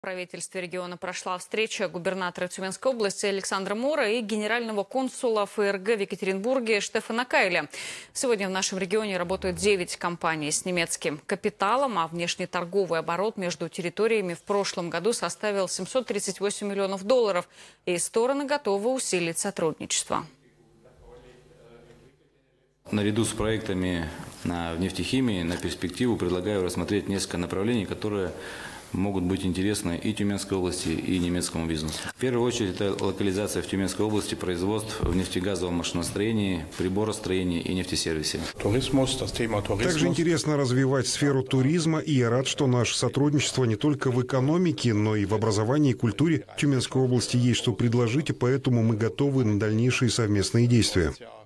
В правительстве региона прошла встреча губернатора Тюменской области Александра Мора и генерального консула ФРГ в Екатеринбурге Штефана Кайля. Сегодня в нашем регионе работают 9 компаний с немецким капиталом, а внешний торговый оборот между территориями в прошлом году составил 738 миллионов долларов, и стороны готовы усилить сотрудничество. Наряду с проектами в нефтехимии на перспективу предлагаю рассмотреть несколько направлений, которые могут быть интересны и Тюменской области, и немецкому бизнесу. В первую очередь, это локализация в Тюменской области производств в нефтегазовом машиностроении, приборостроении и нефтесервисе. Также интересно развивать сферу туризма, и я рад, что наше сотрудничество не только в экономике, но и в образовании и культуре. В Тюменской области есть что предложить, и поэтому мы готовы на дальнейшие совместные действия.